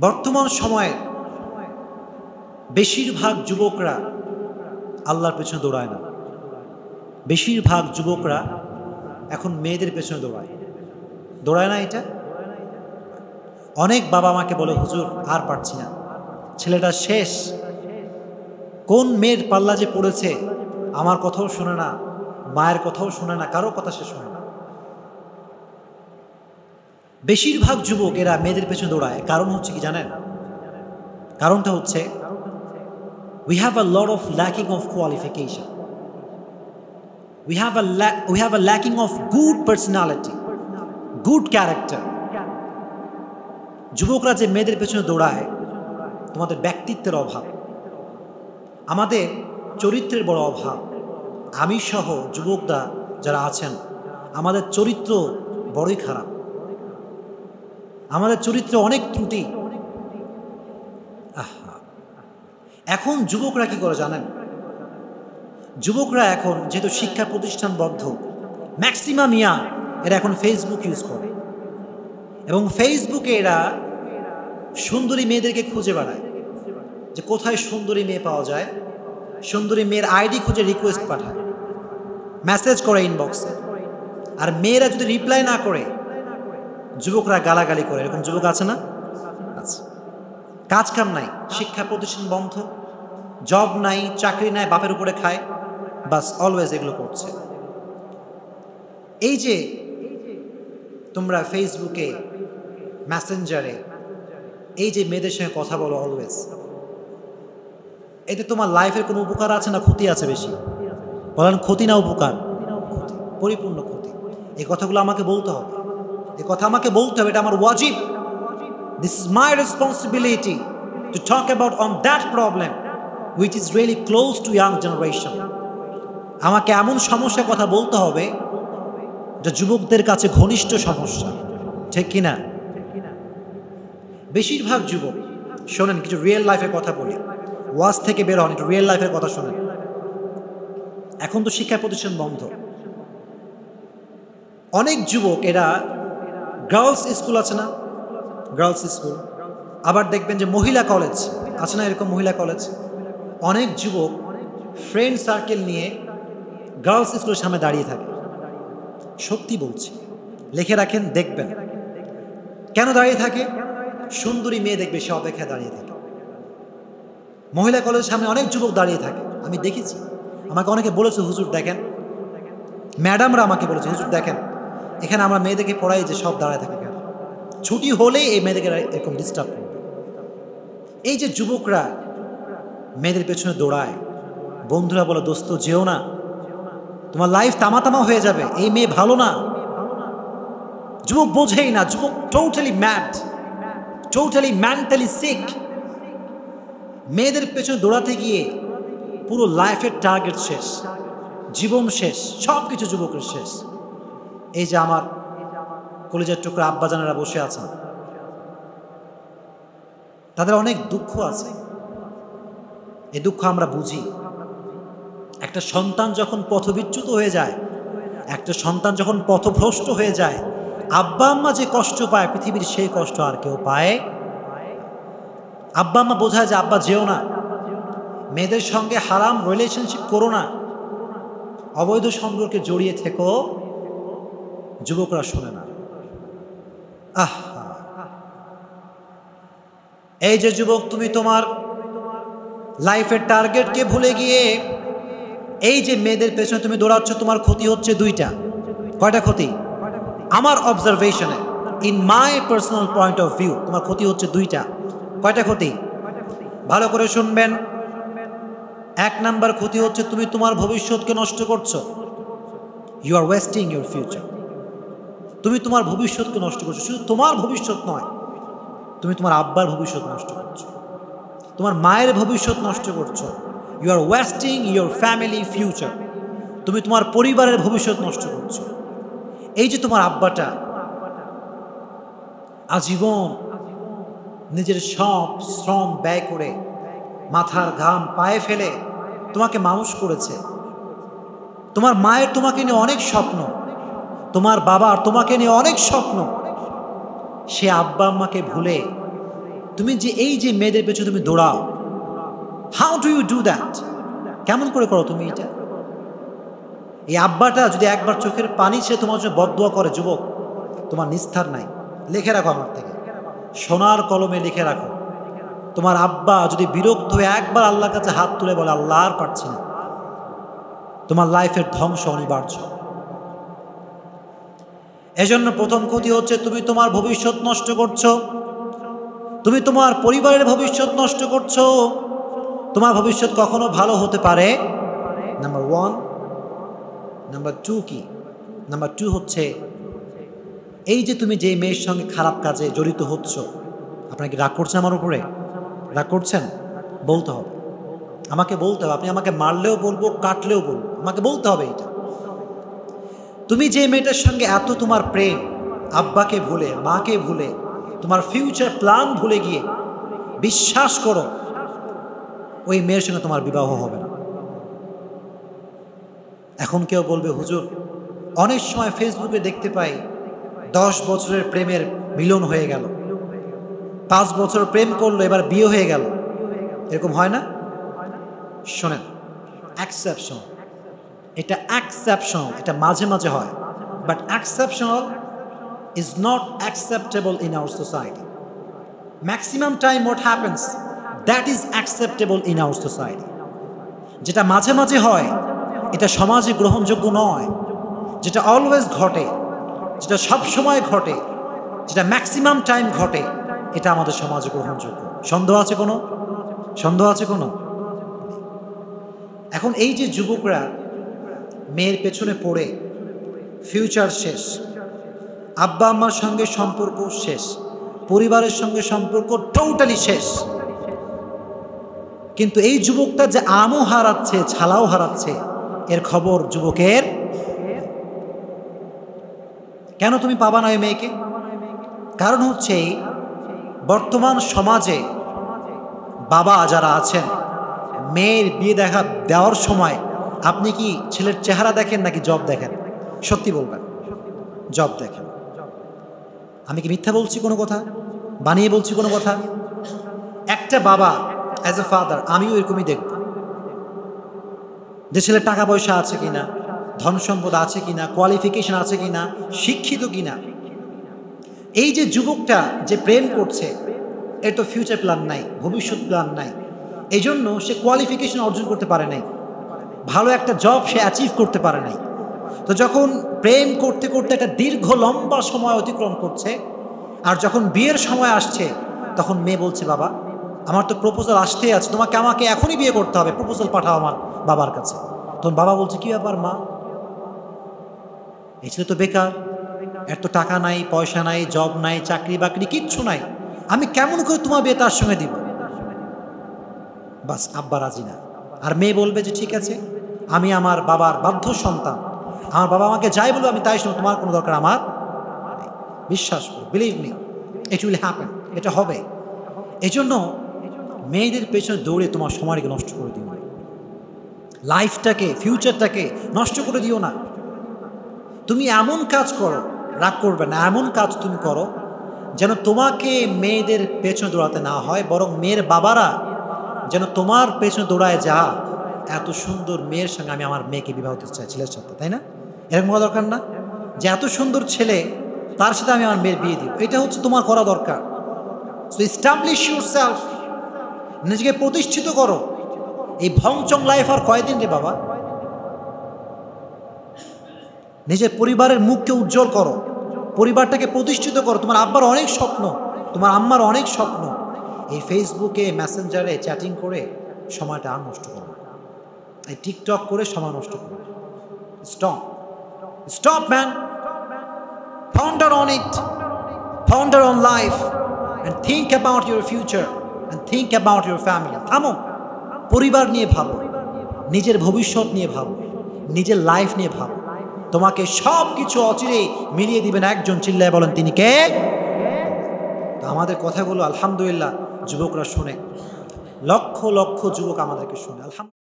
বর্তমান সময়ে বেশিরভাগ যুবকরা আল্লাহর পেছনে দৌড়ায় না। বেশিরভাগ যুবকরা এখন মেয়েদের পেছনে দৌড়ায় না। এটা অনেক বাবা আমাকে বলে, হুজুর আর পারছি না, ছেলেটা শেষ, কোন মেয়ের পাল্লা যে পড়েছে, আমার কথাও শোনে না, মায়ের কথাও শোনে না, কারো কথা সে শোনে না। বেশিরভাগ যুবক এরা মেয়েদের পেছনে দৌড়ায়। কারণ হচ্ছে কি জানেন? কারণটা হচ্ছে we have a lot of lacking of qualification, we have a lacking of good personality, good character. যুবকরা যে মেয়েদের পেছনে দৌড়ায়, তোমাদের ব্যক্তিত্বের অভাব, আমাদের চরিত্রের বড় অভাব। আমি সহ যুবকরা যারা আছেন, আমাদের চরিত্র বড়ই খারাপ, আমাদের চরিত্রে অনেক ত্রুটি। এখন যুবকরা কি করে জানেন? যুবকরা এখন যেহেতু শিক্ষা প্রতিষ্ঠান বন্ধ, ম্যাক্সিমাম এরা এখন ফেসবুক ইউজ করে, এবং ফেসবুকে এরা সুন্দরী মেয়েদেরকে খুঁজে বেড়ায় যে কোথায় সুন্দরী মেয়ে পাওয়া যায়। সুন্দরী মেয়ের আইডি খুঁজে রিকোয়েস্ট পাঠায়, মেসেজ করে ইনবক্সে, আর মেয়েরা যদি রিপ্লাই না করে যুবকরা গালাগালি করে। এরকম যুবক আছে না? আচ্ছা, কাজ কাম নাই, শিক্ষা প্রতিষ্ঠান বন্ধ, জব নাই, চাকরি নাই, বাপের উপরে খায়, বাস অলওয়েজ এগুলো করছে। এই যে তোমরা ফেসবুকে, মেসেঞ্জারে এই যে মেয়েদের সঙ্গে কথা বলো অলওয়েজ, এতে তোমার লাইফের কোনো উপকার আছে না ক্ষতি আছে বেশি? বলেন, ক্ষতি না উপকার? ক্ষতি, পরিপূর্ণ ক্ষতি। এই কথাগুলো আমাকে বলতে হবে, এই কথা আমাকে বলতে হবে, এটা আমার ওয়াজিব। This is my responsibility to talk about on that problem which is really close to young generation. আমাকে এমন সমস্যার কথা বলতে হবে যা যুবকদের কাছে ঘনিষ্ঠ সমস্যা, ঠিক কিনা? বেশিরভাগ যুবক, শোনেন কিছু রিয়েল লাইফের কথা বলি, ওয়াজ থেকে বের হন, একটু রিয়েল লাইফের কথা শোনেন। এখন তো শিক্ষা প্রতিষ্ঠান বন্ধ, অনেক যুবক এরা গার্লস স্কুল আছে না, গার্লস স্কুল, আবার দেখবেন যে মহিলা কলেজ আছে না, এরকম মহিলা কলেজ, অনেক যুবক ফ্রেন্ড সার্কেল নিয়ে গার্লস স্কুলের সামনে দাঁড়িয়ে থাকে। সত্যি বলছি, লিখে রাখেন, দেখবেন কেন দাঁড়িয়ে থাকে। সুন্দরী মেয়ে দেখবে, সে অপেক্ষায় দাঁড়িয়ে থাকে। মহিলা কলেজের সামনে অনেক যুবক দাঁড়িয়ে থাকে, আমি দেখেছি। আমাকে অনেকে বলেছে, হুজুর দেখেন, ম্যাডামরা আমাকে বলেছে, হুজুর দেখেন, এখানে আমরা মেয়েদেরকে পড়াই যে সব দাঁড়ায় থাকে কেন? ছুটি হলেই এই মেয়েদেরকে এরকম ডিস্টার্ব করবে। এই যে যুবকরা মেয়েদের পেছনে দৌড়ায়, বন্ধুরা বলে, দোস্ত যেও না, তোমার লাইফ তামা হয়ে যাবে, এই মেয়ে ভালো না। যুবক বোঝেই না, যুবক totally mad, totally mentally sick. মেয়েদের পেছনে দৌড়াতে গিয়ে পুরো লাইফের টার্গেট শেষ, জীবন শেষ, সব কিছু যুবকের শেষ। এই যে আমার কলেজের টুকরা আব্বাজানেরা বসে আছেন, তাদের অনেক দুঃখ আছে, এই দুঃখ আমরা বুঝি। একটা সন্তান যখন পথবিচ্যুত হয়ে যায়, একটা সন্তান যখন পথভ্রষ্ট হয়ে যায়, আব্বা আম্মা যে কষ্ট পায় পৃথিবীর সেই কষ্ট আর কেউ পায়। আব্বা আম্মা বোঝায় যে আব্বা যেও না, মেয়েদের সঙ্গে হারাম রিলেশনশিপ করো না, অবৈধ সম্পর্কে জড়িয়ে থেকো। যুবকরা শোনে না। এই যে যুবক, তুমি তোমার লাইফের টার্গেটকে ভুলে গিয়ে এই যে মেয়েদের পেছনে তুমি দৌড়াচ্ছ, তোমার ক্ষতি হচ্ছে দুইটা। কয়টা ক্ষতি? আমার অবজারভেশনে, in my personal point of view, তোমার ক্ষতি হচ্ছে দুইটা। কয়টা ক্ষতি? ভালো করে শুনবেন। এক নাম্বার ক্ষতি হচ্ছে তুমি তোমার ভবিষ্যৎকে নষ্ট করছো। You are wasting your future. তুমি তোমার ভবিষ্যৎকে নষ্ট করছো। শুধু তোমার ভবিষ্যৎ নয়, তুমি তোমার আব্বার ভবিষ্যৎ নষ্ট করছো, তোমার মায়ের ভবিষ্যৎ নষ্ট করছো। You are wasting your family future. তুমি তোমার পরিবারের ভবিষ্যৎ নষ্ট করছো। এই যে তোমার আব্বাটা আজীবন নিজের সব শ্রম ব্যয় করে, মাথার ঘাম পায়ে ফেলে তোমাকে মানুষ করেছে। তোমার মায়ের তোমাকে নিয়ে অনেক স্বপ্ন, তোমার বাবার তোমাকে নিয়ে অনেক স্বপ্ন। সে আব্বা আম্মাকে ভুলে তুমি যে এই যে মেয়েদের পেছনে তুমি দৌড়াও, how do you do that? কেমন করে করো তুমি এটা? এই আব্বাটা যদি একবার চোখের পানি সে তোমার জন্য বদদোয়া করে, যুবক তোমার নিস্তার নাই। লিখে রাখো আমার থেকে, সোনার কলমে লিখে রাখো। তোমার আব্বা যদি বিরক্ত হয়ে একবার আল্লাহর কাছে হাত তুলে বলে আল্লাহ আর পারছি না, তোমার লাইফের ধ্বংস অনিবার্য। এজন্য প্রথম ক্ষতি হচ্ছে তুমি তোমার ভবিষ্যৎ নষ্ট করছো, তুমি তোমার পরিবারের ভবিষ্যৎ নষ্ট করছো। তোমার ভবিষ্যৎ কখনো ভালো হতে পারে, নাম্বার ওয়ান। নাম্বার টু কি? নাম্বার টু হচ্ছে এই যে তুমি যে মেয়ের সঙ্গে খারাপ কাজে জড়িত হচ্ছ, আপনারা কি রাগ করছেন আমার উপরে? রাগ করছেন? বলতে হবে, আমাকে বলতে হবে। আপনি আমাকে মারলেও বলবো, কাটলেও বলবো, আমাকে বলতে হবে এটা। তুমি যে মেয়েটার সঙ্গে এত তোমার প্রেম, আব্বাকে ভুলে, মাকে ভুলে, তোমার ফিউচার প্ল্যান ভুলে গিয়ে বিশ্বাস করো ওই মেয়ের সঙ্গে তোমার বিবাহ হবে না। এখন কেউ বলবে হুজুর অনেক সময় ফেসবুকে দেখতে পাই 10 বছরের প্রেমের মিলন হয়ে গেল, 5 বছর প্রেম করলো এবার বিয়ে হয়ে গেল, এরকম হয় না? শোনেন, এক্সেপশন, এটা এক্সেপশনাল, এটা মাঝে মাঝে হয়, but exceptional is not acceptable in our society. Maximum time what happens, that is acceptable in our society. যেটা মাঝে মাঝে হয় এটা সমাজে গ্রহণযোগ্য নয়। যেটা অলওয়েজ ঘটে, যেটা সব সময় ঘটে, যেটা ম্যাক্সিমাম টাইম ঘটে, এটা আমাদের সমাজে গ্রহণযোগ্য। সন্দেহ আছে কোনো? সন্দেহ আছে কোনো? এখন এই যে যুবকরা মেয়ের পেছনে পড়ে ফিউচার শেষ, আব্বা আম্মার সঙ্গে সম্পর্ক শেষ, পরিবারের সঙ্গে সম্পর্ক টোটালি শেষ, কিন্তু এই যুবকটা যে আমও হারাচ্ছে, ছালাও হারাচ্ছে, এর খবর যুবকের। কেন তুমি পাবা না ওই মেয়েকে? কারণ হচ্ছে বর্তমান সমাজে বাবা যারা আছেন, মেয়ের বিয়ে দেওয়ার সময় আপনি কি ছেলের চেহারা দেখেন নাকি জব দেখেন? সত্যি বলবেন, জব দেখেন। আমি কি মিথ্যা বলছি কোনো কথা? বানিয়ে বলছি কোনো কথা? একটা বাবা অ্যাজ এ ফাদার, আমিও এরকমই দেখব যে ছেলের টাকা পয়সা আছে কিনা, ধন সম্পদ আছে কিনা, কোয়ালিফিকেশন আছে কিনা, শিক্ষিত কিনা। এই যে যুবকটা যে প্রেম করছে, এর তো ফিউচার প্ল্যান নাই, ভবিষ্যৎ প্ল্যান নাই, এই জন্য সে কোয়ালিফিকেশন অর্জন করতে পারে নাই, ভালো একটা জব সে অ্যাচিভ করতে পারে নাই। তো যখন প্রেম করতে করতে একটা দীর্ঘ লম্বা সময় অতিক্রম করছে, আর যখন বিয়ের সময় আসছে, তখন মেয়ে বলছে বাবা আমার তো প্রপোজাল আসতেই আছে, আমাকে এখনই বিয়ে করতে হবে, প্রপোজাল পাঠাও আমার বাবার কাছে। তখন বাবা বলছে কি ব্যাপার মা, এই ছেলে তো বেকার, এর তো টাকা নাই, পয়সা নাই, জব নাই, চাকরি বাকরি কিচ্ছু নাই, আমি কেমন করে তোমার বিয়ে তার সঙ্গে দিব? বাস আব্বা রাজি না। আর মেয়ে বলবে যে ঠিক আছে, আমি আমার বাবার বাধ্য সন্তান, আমার বাবা আমাকে যাই বলবে আমি তাই শুনবো, তোমার কোনো দরকার আমার নেই। বিশ্বাস করো, believe me, it will happen, এটা হবে। এই জন্য মেয়েদের পেছনে দৌড়ে তোমার সময়কে নষ্ট করে দিও না, লাইফটাকে, ফিউচারটাকে নষ্ট করে দিও না। তুমি এমন কাজ করো, রাগ করবে না, এমন কাজ তুমি করো যেন তোমাকে মেয়েদের পেছনে দৌড়াতে না হয়, বরং মেয়ের বাবারা যেন তোমার পেছনে দৌড়ায় যা এত সুন্দর মেয়ের সঙ্গে আমি আমার মেয়েকে বিবাহ দিতে চাই, ছেলের সাথে, তাই না? এরকম হওয়া দরকার না যে এত সুন্দর ছেলে, তার সাথে আমি আমার মেয়ের বিয়ে দিব। এটা হচ্ছে তোমার করা দরকার। সো এস্টাবলিশ ইউরসেলফ, নিজেকে প্রতিষ্ঠিত করো। এই ভংচং লাইফ আর কয়দিন রে বাবা? নিজের পরিবারের মুখকে উজ্জ্বল করো, পরিবারটাকে প্রতিষ্ঠিত করো। তোমার আব্বার অনেক স্বপ্ন, তোমার আম্মার অনেক স্বপ্ন। এই ফেসবুকে, মেসেঞ্জারে চ্যাটিং করে সময়টা আর নষ্ট করো না, এই টিকটক করে সময় নষ্ট করো। Stop, stop man, ponder on it, ponder on life and think about your future and think about your family. থামো, পরিবার নিয়ে ভাবো, নিজের ভবিষ্যৎ নিয়ে ভাবো, নিজের লাইফ নিয়ে ভাবো। তোমাকে সব কিছু অচিরেই মিলিয়ে দিবেন একজন, চিল্লায় বলেন তিনি কে? তো আমাদের কথাগুলো আলহামদুলিল্লাহ যুবকরা শুনে, লক্ষ লক্ষ যুবক আমাদেরকে শুনে, আলহামদুলিল্লাহ।